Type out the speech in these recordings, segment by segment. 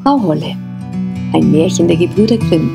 Frau Holle. Ein Märchen der Gebrüder Grimm.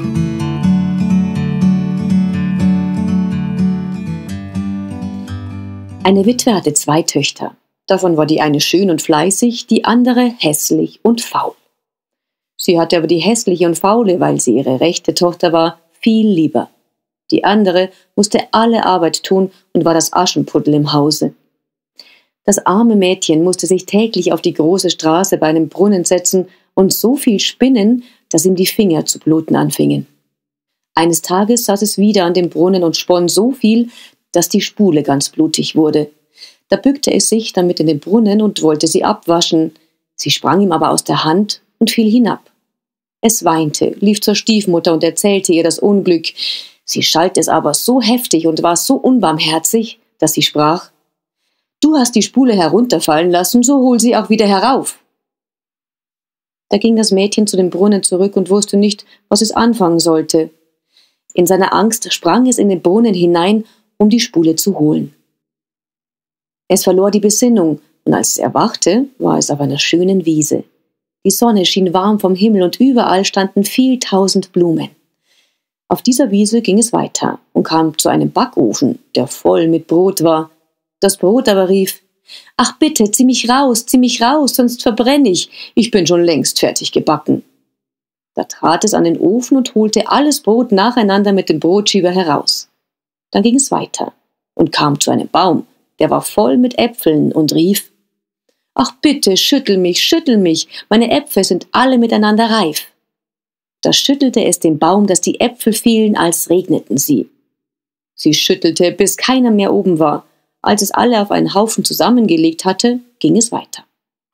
Eine Witwe hatte 2 Töchter. Davon war die eine schön und fleißig, die andere hässlich und faul. Sie hatte aber die hässliche und faule, weil sie ihre rechte Tochter war, viel lieber. Die andere musste alle Arbeit tun und war das Aschenputtel im Hause. Das arme Mädchen musste sich täglich auf die große Straße bei einem Brunnen setzen und so viel spinnen, dass ihm die Finger zu bluten anfingen. Eines Tages saß es wieder an dem Brunnen und spann so viel, dass die Spule ganz blutig wurde. Da bückte es sich damit in den Brunnen und wollte sie abwaschen. Sie sprang ihm aber aus der Hand und fiel hinab. Es weinte, lief zur Stiefmutter und erzählte ihr das Unglück. Sie schalt es aber so heftig und war so unbarmherzig, dass sie sprach: »Du hast die Spule herunterfallen lassen, so hol sie auch wieder herauf.« Da ging das Mädchen zu dem Brunnen zurück und wusste nicht, was es anfangen sollte. In seiner Angst sprang es in den Brunnen hinein, um die Spule zu holen. Es verlor die Besinnung, und als es erwachte, war es auf einer schönen Wiese. Die Sonne schien warm vom Himmel und überall standen viel tausend Blumen. Auf dieser Wiese ging es weiter und kam zu einem Backofen, der voll mit Brot war. Das Brot aber rief: »Ach bitte, zieh mich raus, sonst verbrenne ich. Ich bin schon längst fertig gebacken.« Da trat es an den Ofen und holte alles Brot nacheinander mit dem Brotschieber heraus. Dann ging es weiter und kam zu einem Baum, der war voll mit Äpfeln und rief: »Ach bitte, schüttel mich, meine Äpfel sind alle miteinander reif.« Da schüttelte es den Baum, dass die Äpfel fielen, als regneten sie. Sie schüttelte, bis keiner mehr oben war. Als es alle auf einen Haufen zusammengelegt hatte, ging es weiter.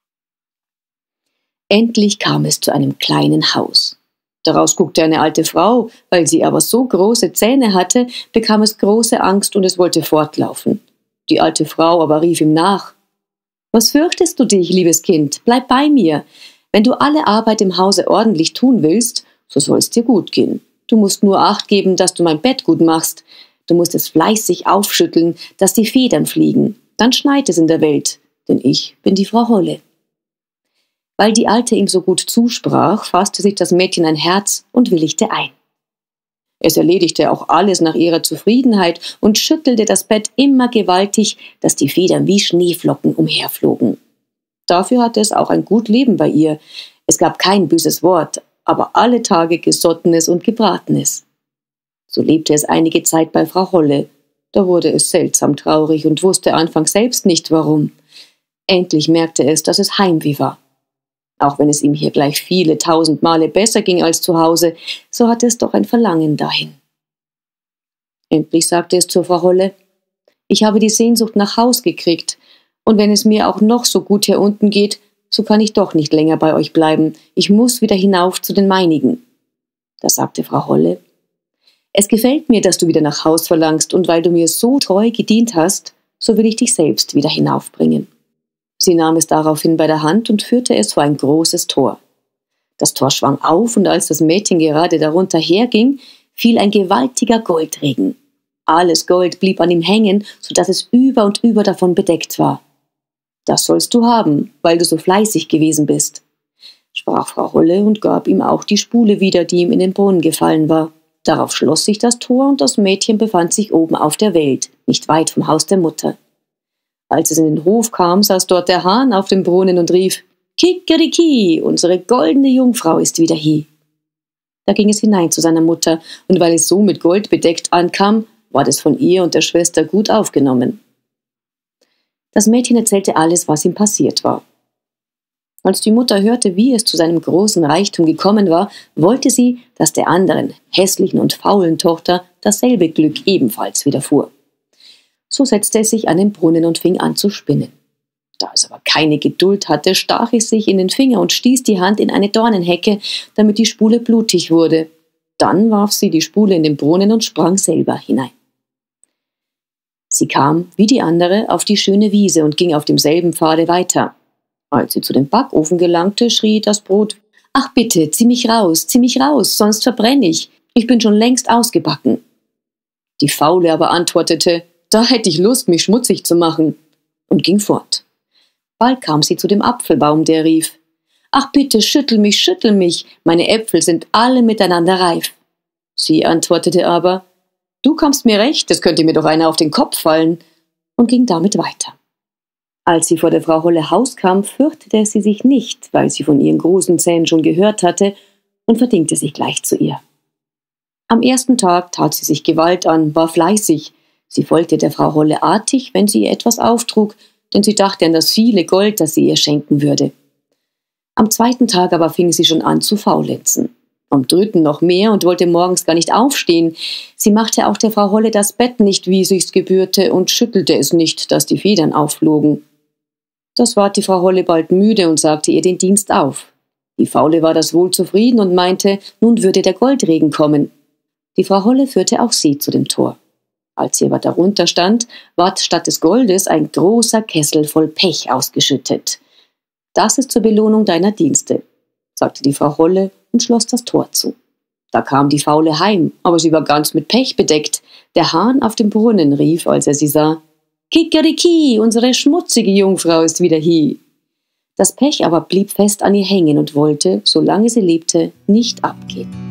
Endlich kam es zu einem kleinen Haus. Daraus guckte eine alte Frau, weil sie aber so große Zähne hatte, bekam es große Angst und es wollte fortlaufen. Die alte Frau aber rief ihm nach: »Was fürchtest du dich, liebes Kind? Bleib bei mir. Wenn du alle Arbeit im Hause ordentlich tun willst, so soll es dir gut gehen. Du musst nur Acht geben, dass du mein Bett gut machst. Du musst es fleißig aufschütteln, dass die Federn fliegen. Dann schneit es in der Welt, denn ich bin die Frau Holle.« Weil die Alte ihm so gut zusprach, fasste sich das Mädchen ein Herz und willigte ein. Es erledigte auch alles nach ihrer Zufriedenheit und schüttelte das Bett immer gewaltig, dass die Federn wie Schneeflocken umherflogen. Dafür hatte es auch ein gut Leben bei ihr. Es gab kein böses Wort, aber alle Tage Gesottenes und Gebratenes. So lebte es einige Zeit bei Frau Holle. Da wurde es seltsam traurig und wusste anfangs selbst nicht, warum. Endlich merkte es, dass es Heimweh war. Auch wenn es ihm hier gleich viele tausend Male besser ging als zu Hause, so hatte es doch ein Verlangen dahin. Endlich sagte es zur Frau Holle: »Ich habe die Sehnsucht nach Haus gekriegt, und wenn es mir auch noch so gut hier unten geht, so kann ich doch nicht länger bei euch bleiben. Ich muss wieder hinauf zu den meinigen.« Da sagte Frau Holle: »Es gefällt mir, dass du wieder nach Haus verlangst, und weil du mir so treu gedient hast, so will ich dich selbst wieder hinaufbringen.« Sie nahm es daraufhin bei der Hand und führte es vor ein großes Tor. Das Tor schwang auf, und als das Mädchen gerade darunter herging, fiel ein gewaltiger Goldregen. Alles Gold blieb an ihm hängen, so dass es über und über davon bedeckt war. »Das sollst du haben, weil du so fleißig gewesen bist«, sprach Frau Holle und gab ihm auch die Spule wieder, die ihm in den Brunnen gefallen war. Darauf schloss sich das Tor und das Mädchen befand sich oben auf der Welt, nicht weit vom Haus der Mutter. Als es in den Hof kam, saß dort der Hahn auf dem Brunnen und rief: »Kikeriki, unsere goldene Jungfrau ist wieder hie.« Da ging es hinein zu seiner Mutter, und weil es so mit Gold bedeckt ankam, ward es von ihr und der Schwester gut aufgenommen. Das Mädchen erzählte alles, was ihm passiert war. Als die Mutter hörte, wie es zu seinem großen Reichtum gekommen war, wollte sie, dass der anderen, hässlichen und faulen Tochter dasselbe Glück ebenfalls widerfuhr. So setzte es sich an den Brunnen und fing an zu spinnen. Da es aber keine Geduld hatte, stach es sich in den Finger und stieß die Hand in eine Dornenhecke, damit die Spule blutig wurde. Dann warf sie die Spule in den Brunnen und sprang selber hinein. Sie kam, wie die andere, auf die schöne Wiese und ging auf demselben Pfade weiter. Als sie zu dem Backofen gelangte, schrie das Brot: »Ach bitte, zieh mich raus, sonst verbrenne ich. Ich bin schon längst ausgebacken.« Die Faule aber antwortete: »Da hätte ich Lust, mich schmutzig zu machen«, und ging fort. Bald kam sie zu dem Apfelbaum, der rief: »Ach bitte, schüttel mich, meine Äpfel sind alle miteinander reif.« Sie antwortete aber, »Du kommst mir recht, es könnte mir doch einer auf den Kopf fallen«, und ging damit weiter. Als sie vor der Frau Holle Haus kam, fürchtete sie sich nicht, weil sie von ihren großen Zähnen schon gehört hatte, und verdingte sich gleich zu ihr. Am ersten Tag tat sie sich Gewalt an, war fleißig. Sie folgte der Frau Holle artig, wenn sie ihr etwas auftrug, denn sie dachte an das viele Gold, das sie ihr schenken würde. Am zweiten Tag aber fing sie schon an zu faulenzen. Am dritten noch mehr und wollte morgens gar nicht aufstehen. Sie machte auch der Frau Holle das Bett nicht, wie sich's gebührte, und schüttelte es nicht, dass die Federn aufflogen. Das ward die Frau Holle bald müde und sagte ihr den Dienst auf. Die Faule war das wohl zufrieden und meinte, nun würde der Goldregen kommen. Die Frau Holle führte auch sie zu dem Tor. Als sie aber darunter stand, ward statt des Goldes ein großer Kessel voll Pech ausgeschüttet. »Das ist zur Belohnung deiner Dienste«, sagte die Frau Holle und schloss das Tor zu. Da kam die Faule heim, aber sie war ganz mit Pech bedeckt. Der Hahn auf dem Brunnen rief, als er sie sah, »Kikeriki, unsere schmutzige Jungfrau ist wieder hie.« Das Pech aber blieb fest an ihr hängen und wollte, solange sie lebte, nicht abgehen.